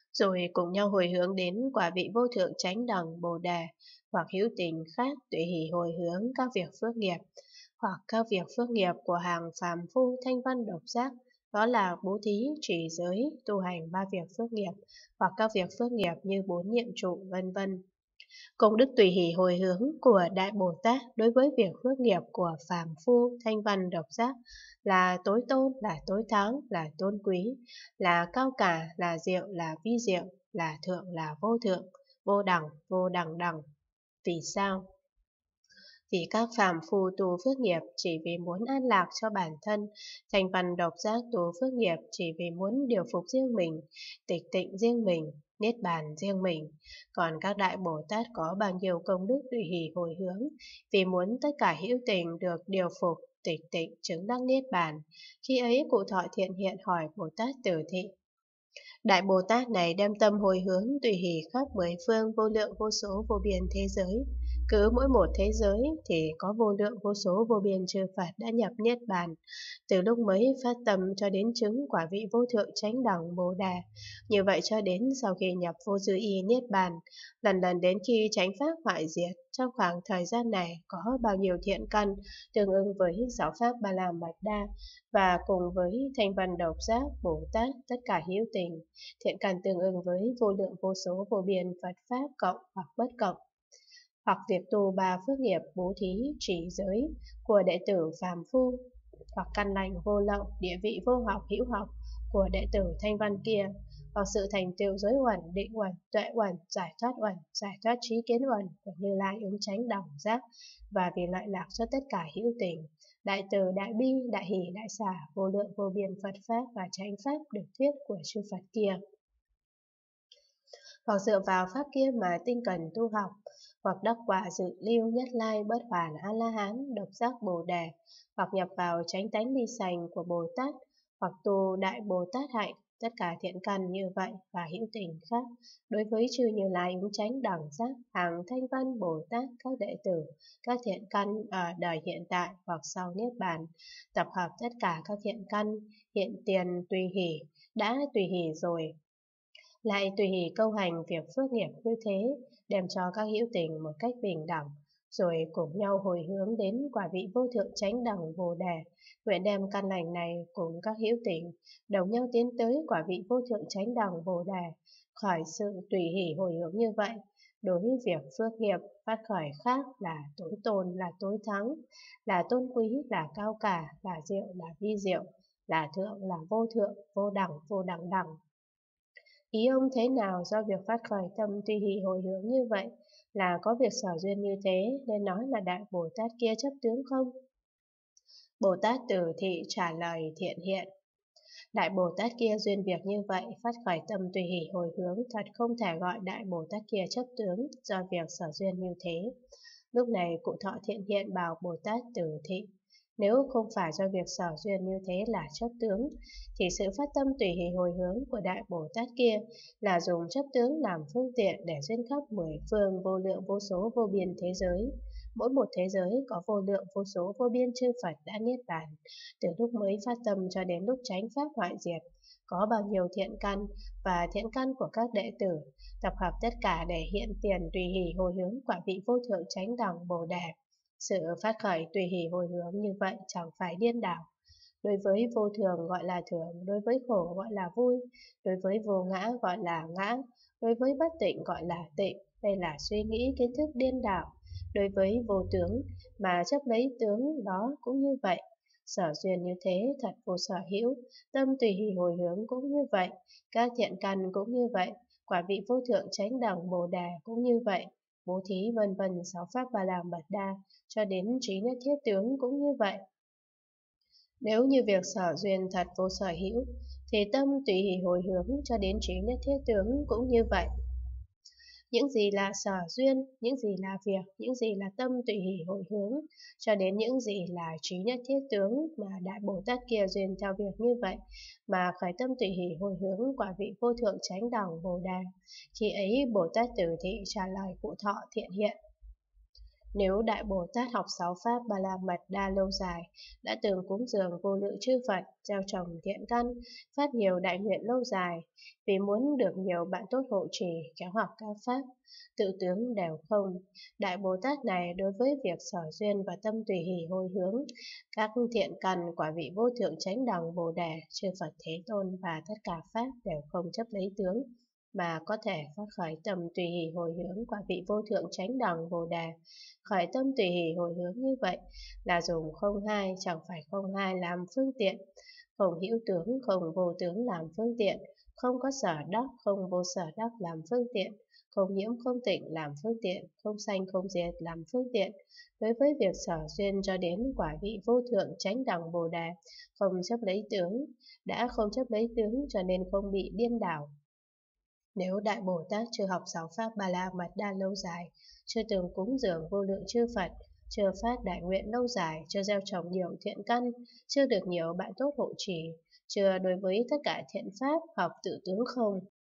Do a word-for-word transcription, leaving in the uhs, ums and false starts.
rồi cùng nhau hồi hướng đến quả vị vô thượng chánh đẳng Bồ Đề, hoặc hữu tình khác tùy hỷ hồi hướng các việc phước nghiệp, hoặc các việc phước nghiệp của hàng phàm phu thanh văn độc giác, đó là bố thí, trì giới, tu hành ba việc phước nghiệp, hoặc các việc phước nghiệp như bốn nhiệm trụ, vân vân. Công đức tùy hỷ hồi hướng của Đại Bồ Tát đối với việc phước nghiệp của phàm phu thanh văn độc giác là tối tôn, là tối thắng, là tôn quý, là cao cả, là diệu, là vi diệu, là thượng, là vô thượng, vô đẳng, vô đẳng đẳng. Vì sao? Vì các phàm phu tu phước nghiệp chỉ vì muốn an lạc cho bản thân, thanh văn độc giác tu phước nghiệp chỉ vì muốn điều phục riêng mình, tịch tịnh riêng mình, niết bàn riêng mình. Còn các đại Bồ Tát có bao nhiêu công đức tùy hỷ hồi hướng vì muốn tất cả hữu tình được điều phục, tịch tịnh, chứng đắc niết bàn. Khi ấy cụ thọ thiện hiện hỏi Bồ Tát Tử Thị: Đại Bồ Tát này đem tâm hồi hướng tùy hỷ khắp mười phương vô lượng vô số vô biên thế giới. Cứ mỗi một thế giới thì có vô lượng vô số vô biên chư Phật đã nhập niết bàn. Từ lúc mới phát tâm cho đến chứng quả vị vô thượng chánh đẳng Bồ Đề. Như vậy cho đến sau khi nhập vô dư y niết bàn, lần lần đến khi chánh pháp hoại diệt, trong khoảng thời gian này có bao nhiêu thiện căn tương ưng với sáu pháp Ba La Mật Đa và cùng với thanh văn độc giác Bồ Tát tất cả hữu tình, thiện căn tương ưng với vô lượng vô số vô biên Phật pháp cộng hoặc bất cộng, hoặc việc tu ba phước nghiệp bố thí, trì giới của đệ tử phàm phu, hoặc căn lành vô lậu, địa vị vô học hữu học của đệ tử thanh văn kia, hoặc sự thành tựu giới uẩn, định uẩn, tuệ uẩn, giải thoát uẩn, giải thoát trí kiến uẩn của Như Lai ứng chánh đẳng giác, và vì lợi lạc cho tất cả hữu tình, đại từ, đại bi, đại hỷ, đại xả, vô lượng vô biên Phật pháp và chánh pháp được thuyết của chư Phật kia, hoặc dựa vào pháp kia mà tinh cần tu học, hoặc đắc quả dự lưu nhất lai bất hoàn a la hán độc giác Bồ Đề, hoặc nhập vào chánh tánh ly sành của Bồ Tát, hoặc tu đại Bồ Tát hạnh, tất cả thiện căn như vậy và hữu tình khác đối với chư Như Lai ứng chánh đẳng giác, hàng thanh văn Bồ Tát, các đệ tử, các thiện căn ở đời hiện tại hoặc sau niết bàn, tập hợp tất cả các thiện căn hiện tiền tùy hỷ, đã tùy hỷ rồi lại tùy hỷ câu hành việc phước nghiệp như thế, đem cho các hữu tình một cách bình đẳng, rồi cùng nhau hồi hướng đến quả vị vô thượng chánh đẳng Bồ Đề, nguyện đem căn lành này cùng các hữu tình đồng nhau tiến tới quả vị vô thượng chánh đẳng Bồ Đề, khỏi sự tùy hỷ hồi hướng như vậy. Đối với việc phước nghiệp phát khởi khác là tối tôn, là tối thắng, là tôn quý, là cao cả, là diệu, là vi diệu, là thượng, là vô thượng, vô đẳng, vô đẳng đẳng. Ý ông thế nào do việc phát khởi tâm tùy hỷ hồi hướng như vậy là có việc sở duyên như thế nên nói là Đại Bồ Tát kia chấp tướng không? Bồ Tát Tử Thị trả lời thiện hiện: Đại Bồ Tát kia duyên việc như vậy, phát khởi tâm tùy hỷ hồi hướng, thật không thể gọi Đại Bồ Tát kia chấp tướng do việc sở duyên như thế. Lúc này cụ thọ thiện hiện bảo Bồ Tát Tử Thị: Nếu không phải do việc sở duyên như thế là chấp tướng, thì sự phát tâm tùy hỷ hồi hướng của Đại Bồ Tát kia là dùng chấp tướng làm phương tiện để duyên khắp mười phương vô lượng vô số vô biên thế giới. Mỗi một thế giới có vô lượng vô số vô biên chư Phật đã niết bàn. Từ lúc mới phát tâm cho đến lúc chánh pháp hoại diệt, có bao nhiêu thiện căn và thiện căn của các đệ tử, tập hợp tất cả để hiện tiền tùy hỷ hồi hướng quả vị vô thượng chánh đẳng Bồ Đề. Sự phát khởi tùy hỷ hồi hướng như vậy chẳng phải điên đảo. Đối với vô thường gọi là thường, đối với khổ gọi là vui, đối với vô ngã gọi là ngã, đối với bất tịnh gọi là tịnh. Đây là suy nghĩ kiến thức điên đảo. Đối với vô tướng mà chấp lấy tướng đó cũng như vậy. Sở duyên như thế thật vô sở hữu, tâm tùy hỷ hồi hướng cũng như vậy, các thiện căn cũng như vậy, quả vị vô thượng chánh đẳng Bồ Đề cũng như vậy, bố thí vân vân sáu pháp Ba La Mật Đa cho đến trí nhất thiết tướng cũng như vậy. Nếu như việc sở duyên thật vô sở hữu, thì tâm tùy hỷ hồi hướng cho đến trí nhất thiết tướng cũng như vậy. Những gì là sở duyên, những gì là việc, những gì là tâm tùy hỷ hồi hướng, cho đến những gì là trí nhất thiết tướng mà Đại Bồ Tát kia duyên theo việc như vậy, mà khởi tâm tùy hỷ hồi hướng quả vị vô thượng chánh đẳng Bồ Đề. Khi ấy Bồ Tát Tử Thị trả lời cụ thọ thiện hiện: Nếu Đại Bồ Tát học sáu pháp Ba La Mật Đa lâu dài, đã từng cúng dường vô lượng chư Phật, gieo trồng thiện căn, phát nhiều đại nguyện lâu dài, vì muốn được nhiều bạn tốt hộ trì, kéo học các pháp, tự tướng đều không. Đại Bồ Tát này đối với việc sở duyên và tâm tùy hỷ hồi hướng, các thiện căn quả vị vô thượng chánh đẳng Bồ Đề, chư Phật Thế Tôn và tất cả pháp đều không chấp lấy tướng, mà có thể phát khởi tâm tùy hỷ hồi hướng quả vị vô thượng chánh đẳng Bồ Đề. Khởi tâm tùy hỷ hồi hướng như vậy là dùng không hai, chẳng phải không hai làm phương tiện, không hữu tướng, không vô tướng làm phương tiện, không có sở đắc, không vô sở đắc làm phương tiện, không nhiễm không tịnh làm phương tiện, không sanh không diệt làm phương tiện. Đối với việc sở duyên cho đến quả vị vô thượng chánh đẳng Bồ Đề, không chấp lấy tướng, đã không chấp lấy tướng cho nên không bị điên đảo. Nếu Đại Bồ Tát chưa học sáu pháp Ba La Mật Đa lâu dài, chưa từng cúng dường vô lượng chư Phật, chưa phát đại nguyện lâu dài, chưa gieo trồng nhiều thiện căn, chưa được nhiều bạn tốt hộ trì, chưa đối với tất cả thiện pháp học tự tướng không,